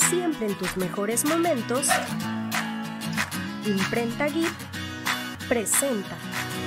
siempre en tus mejores momentos, Imprenta GIF presenta.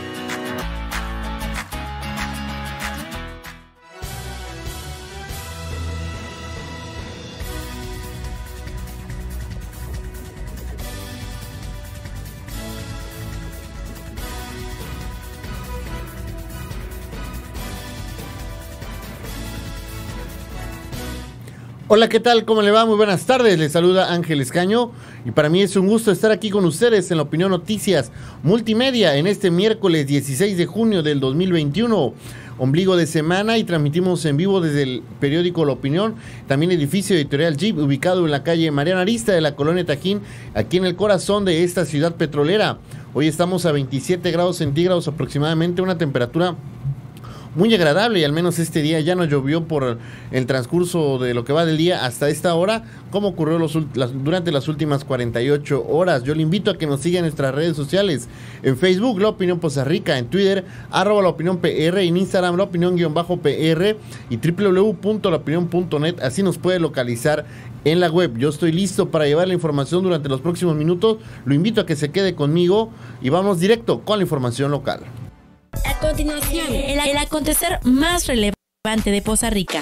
Hola, ¿qué tal? ¿Cómo le va? Muy buenas tardes. Les saluda Ángel Escaño y para mí es un gusto estar aquí con ustedes en la Opinión Noticias Multimedia en este miércoles 16 de junio del 2021, ombligo de semana, y transmitimos en vivo desde el periódico La Opinión, también edificio editorial Jeep, ubicado en la calle Mariano Arista de la colonia Tajín, aquí en el corazón de esta ciudad petrolera. Hoy estamos a 27 grados centígrados aproximadamente, una temperatura muy agradable, y al menos este día ya no llovió por el transcurso de lo que va del día hasta esta hora, como ocurrió durante las últimas 48 horas. Yo le invito a que nos siga en nuestras redes sociales, en Facebook, La Opinión Poza Rica, en Twitter, @La Opinión PR, en Instagram, La Opinión_PR y www.laopinion.net, así nos puede localizar en la web. Yo estoy listo para llevar la información durante los próximos minutos, lo invito a que se quede conmigo y vamos directo con la información local. A continuación, el acontecer más relevante de Poza Rica.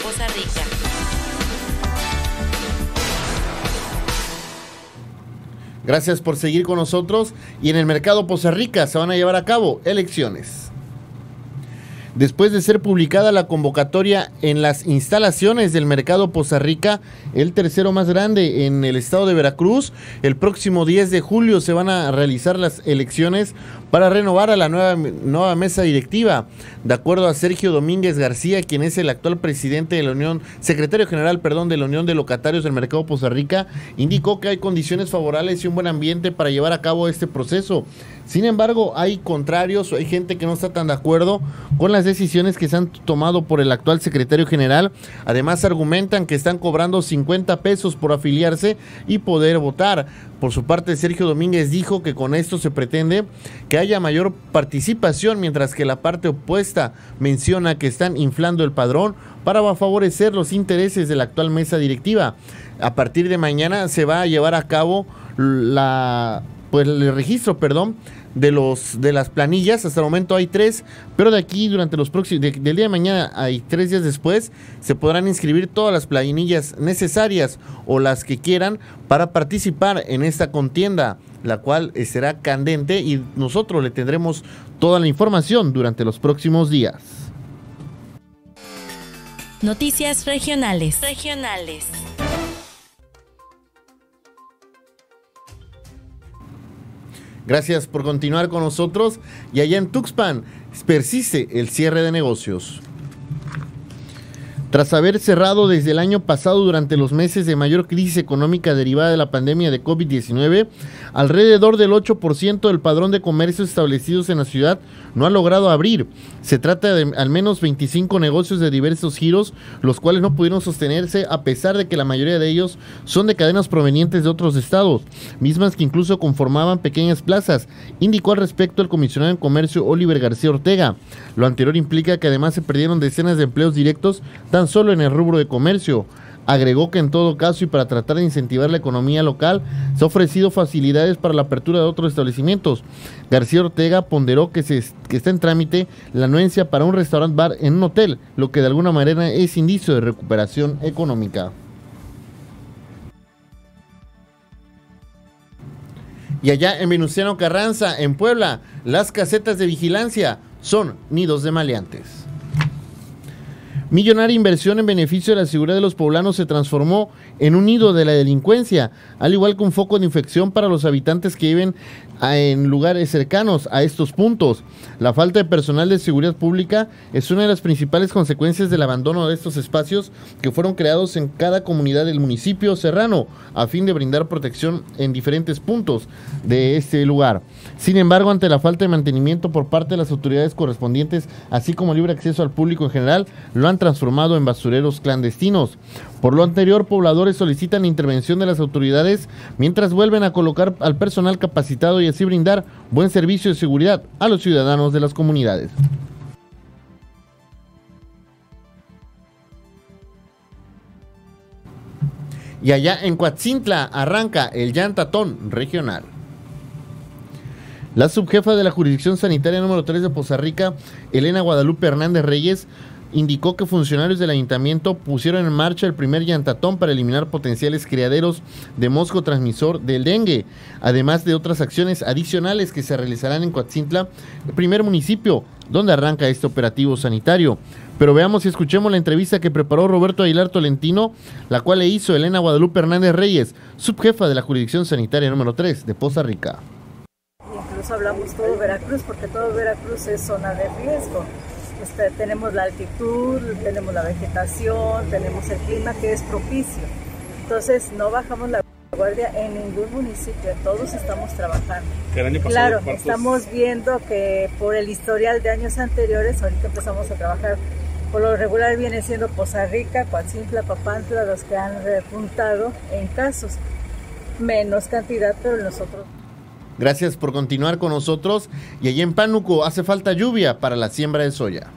Gracias por seguir con nosotros. Y en el mercado Poza Rica se van a llevar a cabo elecciones. Después de ser publicada la convocatoria en las instalaciones del mercado Poza Rica, el tercero más grande en el estado de Veracruz, el próximo 10 de julio se van a realizar las elecciones para renovar a la nueva mesa directiva. De acuerdo a Sergio Domínguez García, quien es el actual presidente de la secretario general de la Unión de Locatarios del Mercado Poza Rica, indicó que hay condiciones favorables y un buen ambiente para llevar a cabo este proceso. Sin embargo, hay contrarios o hay gente que no está tan de acuerdo con las decisiones que se han tomado por el actual secretario general. Además, argumentan que están cobrando 50 pesos por afiliarse y poder votar. Por su parte, Sergio Domínguez dijo que con esto se pretende que haya mayor participación, mientras que la parte opuesta menciona que están inflando el padrón para favorecer los intereses de la actual mesa directiva. A partir de mañana se va a llevar a cabo el registro, de las planillas. Hasta el momento hay 3, pero de aquí durante los próximos, del día de mañana hay 3 días después, se podrán inscribir todas las planillas necesarias o las que quieran para participar en esta contienda, la cual será candente, y nosotros le tendremos toda la información durante los próximos días. Noticias regionales. Gracias por continuar con nosotros. Y allá en Tuxpan persiste el cierre de negocios. Tras haber cerrado desde el año pasado durante los meses de mayor crisis económica derivada de la pandemia de COVID-19, alrededor del 8% del padrón de comercios establecidos en la ciudad no ha logrado abrir. Se trata de al menos 25 negocios de diversos giros, los cuales no pudieron sostenerse a pesar de que la mayoría de ellos son de cadenas provenientes de otros estados, mismas que incluso conformaban pequeñas plazas, indicó al respecto el comisionado en comercio Oliver García Ortega. Lo anterior implica que además se perdieron decenas de empleos directos tan solo en el rubro de comercio. Agregó que en todo caso, y para tratar de incentivar la economía local, se ha ofrecido facilidades para la apertura de otros establecimientos. García Ortega ponderó que está en trámite la anuencia para un restaurant bar en un hotel, lo que de alguna manera es indicio de recuperación económica. Y allá en Venustiano Carranza, en Puebla, las casetas de vigilancia son nidos de maleantes. Millonaria inversión en beneficio de la seguridad de los poblanos se transformó en un nido de la delincuencia, al igual que un foco de infección para los habitantes que viven en lugares cercanos a estos puntos. La falta de personal de seguridad pública es una de las principales consecuencias del abandono de estos espacios que fueron creados en cada comunidad del municipio serrano a fin de brindar protección en diferentes puntos de este lugar. Sin embargo, ante la falta de mantenimiento por parte de las autoridades correspondientes, así como libre acceso al público en general, lo han transformado en basureros clandestinos. Por lo anterior, pobladores solicitan intervención de las autoridades mientras vuelven a colocar al personal capacitado y así brindar buen servicio de seguridad a los ciudadanos de las comunidades. Y allá en Coatzintla arranca el Llantatón regional. La subjefa de la jurisdicción sanitaria número 3 de Poza Rica, Elena Guadalupe Hernández Reyes, indicó que funcionarios del ayuntamiento pusieron en marcha el primer llantatón para eliminar potenciales criaderos de mosco transmisor del dengue, además de otras acciones adicionales que se realizarán en Coatzintla, el primer municipio donde arranca este operativo sanitario. Pero veamos y escuchemos la entrevista que preparó Roberto Aguilar Tolentino, la cual le hizo Elena Guadalupe Hernández Reyes, subjefa de la jurisdicción sanitaria número 3 de Poza Rica. Incluso hablamos todo Veracruz, porque todo Veracruz es zona de riesgo. Tenemos la altitud, tenemos la vegetación, tenemos el clima que es propicio. Entonces no bajamos la guardia en ningún municipio, todos estamos trabajando. Claro, estamos viendo que por el historial de años anteriores, ahorita empezamos a trabajar, por lo regular viene siendo Poza Rica, Coatzintla, Papantla, los que han repuntado en casos. Menos cantidad, pero nosotros... Gracias por continuar con nosotros. Y allí en Pánuco hace falta lluvia para la siembra de soya.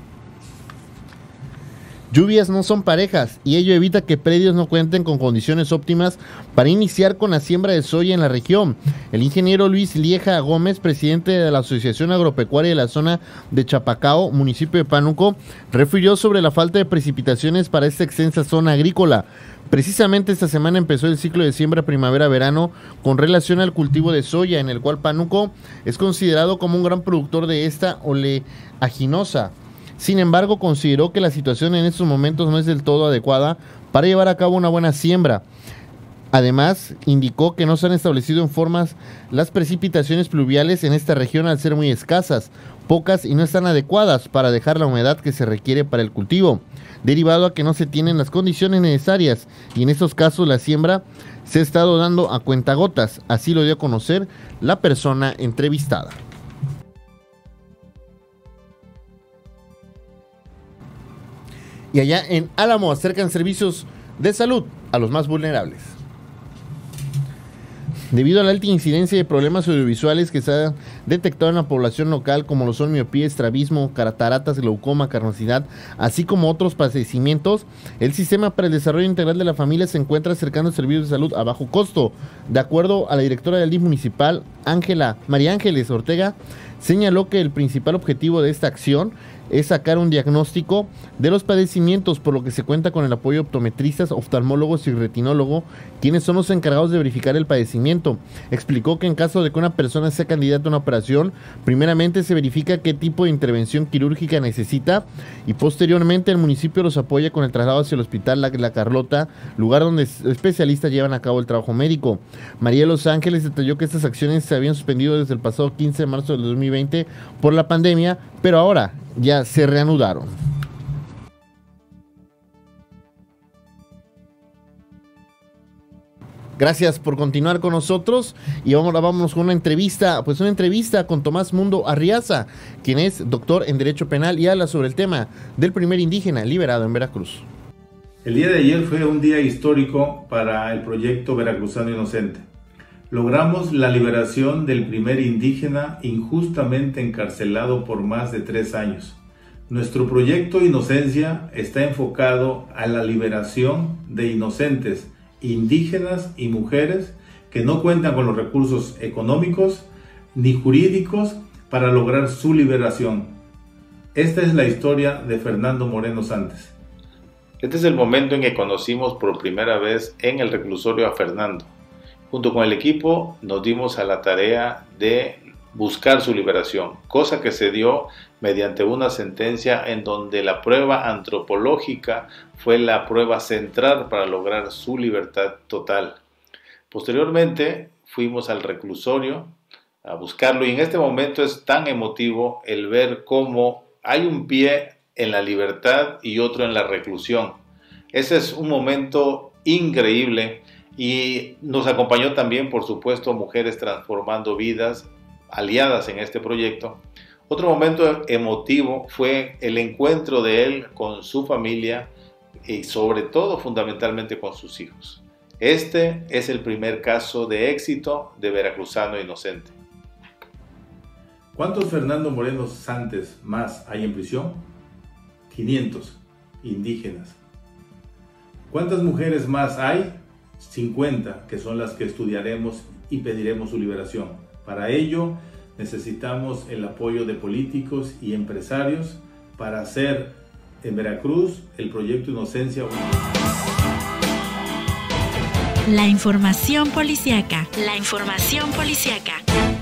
Lluvias no son parejas y ello evita que predios no cuenten con condiciones óptimas para iniciar con la siembra de soya en la región. El ingeniero Luis Lieja Gómez, presidente de la Asociación Agropecuaria de la zona de Chapacao, municipio de Pánuco, refirió sobre la falta de precipitaciones para esta extensa zona agrícola. Precisamente esta semana empezó el ciclo de siembra primavera-verano con relación al cultivo de soya, en el cual Pánuco es considerado como un gran productor de esta oleaginosa. Sin embargo, consideró que la situación en estos momentos no es del todo adecuada para llevar a cabo una buena siembra. Además, indicó que no se han establecido en formas las precipitaciones pluviales en esta región al ser muy escasas, pocas y no están adecuadas para dejar la humedad que se requiere para el cultivo, derivado a que no se tienen las condiciones necesarias y en estos casos la siembra se ha estado dando a cuentagotas, así lo dio a conocer la persona entrevistada. Y allá en Álamo acercan servicios de salud a los más vulnerables. Debido a la alta incidencia de problemas audiovisuales que se han detectado en la población local, como lo son miopía, estrabismo, cataratas, glaucoma, carnosidad, así como otros padecimientos, el Sistema para el Desarrollo Integral de la Familia se encuentra acercando servicios de salud a bajo costo. De acuerdo a la directora del DIF municipal, María Ángeles Ortega, señaló que el principal objetivo de esta acción es sacar un diagnóstico de los padecimientos, por lo que se cuenta con el apoyo de optometristas, oftalmólogos y retinólogos, quienes son los encargados de verificar el padecimiento. Explicó que en caso de que una persona sea candidata a una operación, primeramente se verifica qué tipo de intervención quirúrgica necesita y posteriormente el municipio los apoya con el traslado hacia el hospital La Carlota, lugar donde especialistas llevan a cabo el trabajo médico. María Los Ángeles detalló que estas acciones se habían suspendido desde el pasado 15 de marzo del 2020 por la pandemia, pero ahora ya se reanudaron. Gracias por continuar con nosotros y vámonos con una entrevista con Tomás Mundo Arriaza, quien es doctor en Derecho Penal y habla sobre el tema del primer indígena liberado en Veracruz. El día de ayer fue un día histórico para el proyecto Veracruzano Inocente. Logramos la liberación del primer indígena injustamente encarcelado por más de 3 años. Nuestro proyecto Inocencia está enfocado a la liberación de inocentes, indígenas y mujeres que no cuentan con los recursos económicos ni jurídicos para lograr su liberación. Esta es la historia de Fernando Moreno Santos. Este es el momento en que conocimos por primera vez en el reclusorio a Fernando. Junto con el equipo nos dimos a la tarea de buscar su liberación, cosa que se dio mediante una sentencia en donde la prueba antropológica fue la prueba central para lograr su libertad total. Posteriormente fuimos al reclusorio a buscarlo y en este momento es tan emotivo el ver cómo hay un pie en la libertad y otro en la reclusión. Ese es un momento increíble. Y nos acompañó también, por supuesto, Mujeres Transformando Vidas, aliadas en este proyecto. Otro momento emotivo fue el encuentro de él con su familia y sobre todo, fundamentalmente, con sus hijos. Este es el primer caso de éxito de Veracruzano Inocente. ¿Cuántos Fernando Moreno Santos más hay en prisión? 500 indígenas. ¿Cuántas mujeres más hay? 50, que son las que estudiaremos y pediremos su liberación. Para ello necesitamos el apoyo de políticos y empresarios para hacer en Veracruz el proyecto Inocencia 1. La información policíaca. La información policíaca.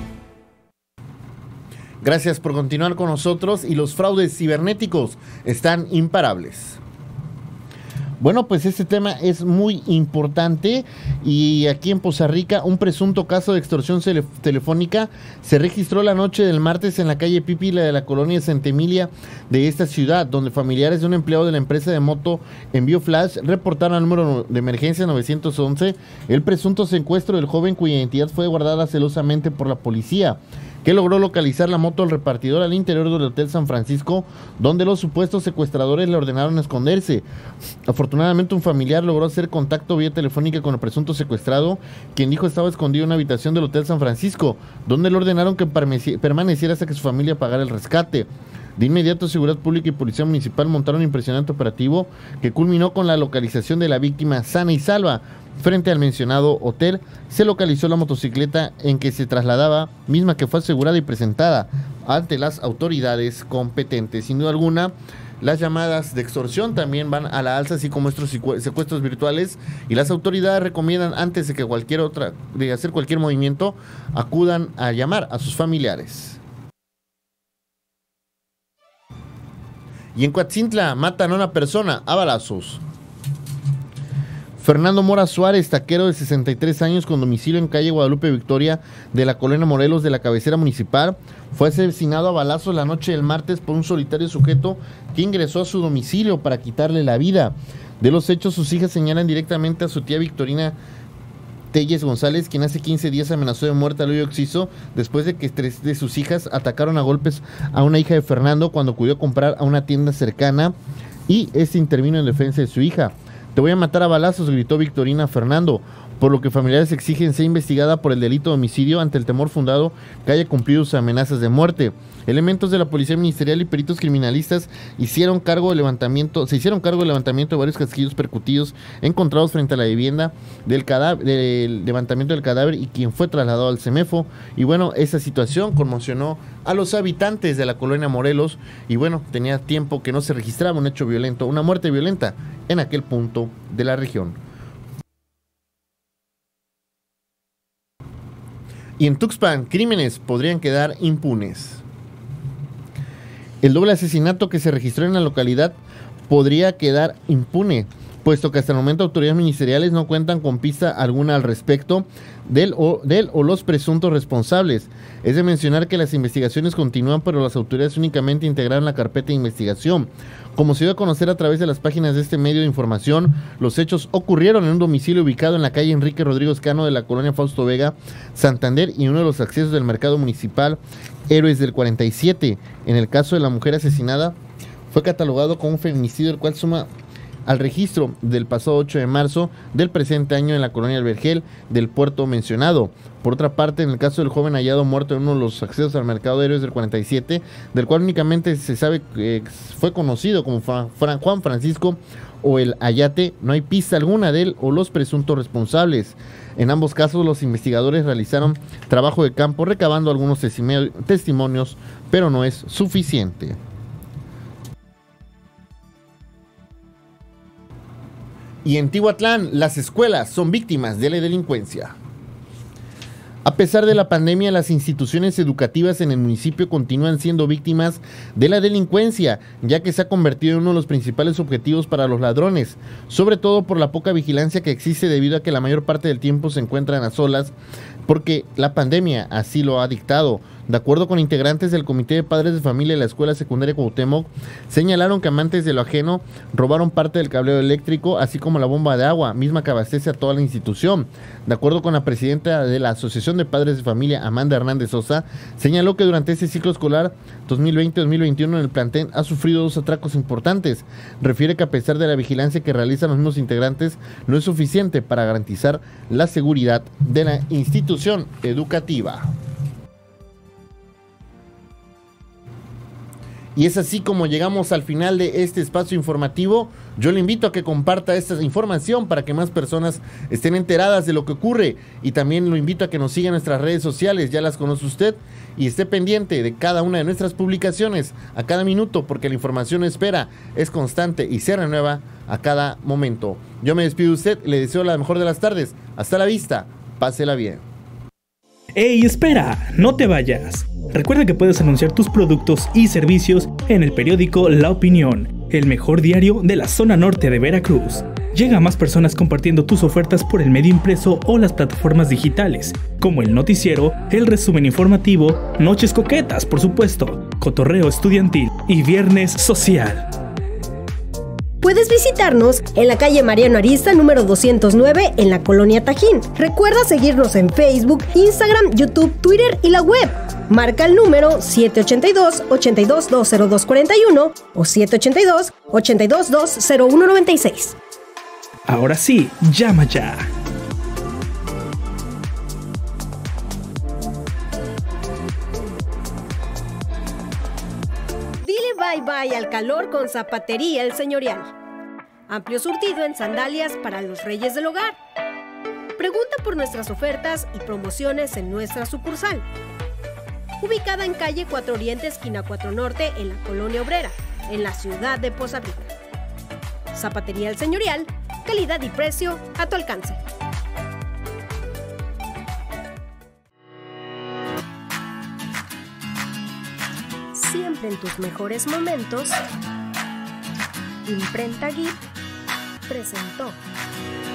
Gracias por continuar con nosotros y los fraudes cibernéticos están imparables. Bueno, pues este tema es muy importante y aquí en Poza Rica un presunto caso de extorsión telefónica se registró la noche del martes en la calle Pípila de la colonia Santa Emilia de esta ciudad, donde familiares de un empleado de la empresa de moto Envío Flash reportaron al número de emergencia 911 el presunto secuestro del joven cuya identidad fue guardada celosamente por la policía, que logró localizar la moto del repartidor al interior del Hotel San Francisco, donde los supuestos secuestradores le ordenaron esconderse. Afortunadamente, un familiar logró hacer contacto vía telefónica con el presunto secuestrado, quien dijo estaba escondido en una habitación del Hotel San Francisco, donde le ordenaron que permaneciera hasta que su familia pagara el rescate. De inmediato, Seguridad Pública y Policía Municipal montaron un impresionante operativo que culminó con la localización de la víctima sana y salva. Frente al mencionado hotel, se localizó la motocicleta en que se trasladaba, misma que fue asegurada y presentada ante las autoridades competentes. Sin duda alguna, las llamadas de extorsión también van a la alza, así como estos secuestros virtuales, y las autoridades recomiendan antes de que de hacer cualquier movimiento, acudan a llamar a sus familiares. Y en Coatzintla matan a una persona a balazos. Fernando Mora Suárez, taquero de 63 años con domicilio en calle Guadalupe Victoria de la colonia Morelos de la cabecera municipal, fue asesinado a balazos la noche del martes por un solitario sujeto que ingresó a su domicilio para quitarle la vida. De los hechos, sus hijas señalan directamente a su tía Victorina Telles González, quien hace 15 días amenazó de muerte al hoyo Oxiso después de que 3 de sus hijas atacaron a golpes a una hija de Fernando cuando acudió a comprar a una tienda cercana y este intervino en defensa de su hija. Te voy a matar a balazos, gritó Victorina a Fernando, por lo que familiares exigen ser investigada por el delito de homicidio ante el temor fundado que haya cumplido sus amenazas de muerte. Elementos de la Policía Ministerial y peritos criminalistas se hicieron cargo del levantamiento de varios casquillos percutidos encontrados frente a la vivienda del levantamiento del cadáver y quien fue trasladado al CEMEFO. Y bueno, esa situación conmocionó a los habitantes de la colonia Morelos y bueno, tenía tiempo que no se registraba un hecho violento, una muerte violenta en aquel punto de la región. Y en Tuxpan, crímenes podrían quedar impunes. El doble asesinato que se registró en la localidad podría quedar impune, puesto que hasta el momento autoridades ministeriales no cuentan con pista alguna al respecto del o los presuntos responsables. Es de mencionar que las investigaciones continúan, pero las autoridades únicamente integraron la carpeta de investigación. Como se dio a conocer a través de las páginas de este medio de información, los hechos ocurrieron en un domicilio ubicado en la calle Enrique Rodríguez Cano de la colonia Fausto Vega, Santander, y uno de los accesos del mercado municipal Héroes del 47. En el caso de la mujer asesinada, fue catalogado como un feminicidio, el cual suma al registro del pasado 8 de marzo del presente año en la colonia El Vergel del puerto mencionado. Por otra parte, en el caso del joven hallado muerto en uno de los accesos al mercado de Héroes del 47, del cual únicamente se sabe que fue conocido como Juan Francisco o el Ayate, no hay pista alguna de él o los presuntos responsables. En ambos casos, los investigadores realizaron trabajo de campo recabando algunos testimonios, pero no es suficiente. Y en Tihuatlán, las escuelas son víctimas de la delincuencia. A pesar de la pandemia, las instituciones educativas en el municipio continúan siendo víctimas de la delincuencia, ya que se ha convertido en uno de los principales objetivos para los ladrones, sobre todo por la poca vigilancia que existe debido a que la mayor parte del tiempo se encuentran a solas, porque la pandemia así lo ha dictado. De acuerdo con integrantes del Comité de Padres de Familia de la Escuela Secundaria Cuauhtémoc, señalaron que amantes de lo ajeno robaron parte del cableo eléctrico, así como la bomba de agua, misma que abastece a toda la institución. De acuerdo con la presidenta de la Asociación de Padres de Familia, Amanda Hernández Sosa, señaló que durante este ciclo escolar 2020-2021 en el plantel ha sufrido 2 atracos importantes. Refiere que a pesar de la vigilancia que realizan los mismos integrantes, no es suficiente para garantizar la seguridad de la institución educativa. Y es así como llegamos al final de este espacio informativo. Yo le invito a que comparta esta información para que más personas estén enteradas de lo que ocurre. Y también lo invito a que nos siga en nuestras redes sociales, ya las conoce usted. Y esté pendiente de cada una de nuestras publicaciones a cada minuto, porque la información espera, es constante y se renueva a cada momento. Yo me despido de usted, le deseo la mejor de las tardes. Hasta la vista, pásela bien. ¡Ey, espera! ¡No te vayas! Recuerda que puedes anunciar tus productos y servicios en el periódico La Opinión, el mejor diario de la zona norte de Veracruz. Llega a más personas compartiendo tus ofertas por el medio impreso o las plataformas digitales, como el noticiero, el resumen informativo, Noches Coquetas, por supuesto, Cotorreo Estudiantil y Viernes Social. Puedes visitarnos en la calle Mariano Arista, número 209, en la Colonia Tajín. Recuerda seguirnos en Facebook, Instagram, YouTube, Twitter y la web. Marca el número 782-82-20241 o 782-82-20196. Ahora sí, llama ya. Dile bye bye al calor con Zapatería El Señorial. Amplio surtido en sandalias para los reyes del hogar. Pregunta por nuestras ofertas y promociones en nuestra sucursal. Ubicada en calle 4 Oriente, esquina 4 Norte, en la Colonia Obrera, en la ciudad de Poza Rica. Zapatería El Señorial, calidad y precio a tu alcance. Siempre en tus mejores momentos, Imprenta GIF presentó.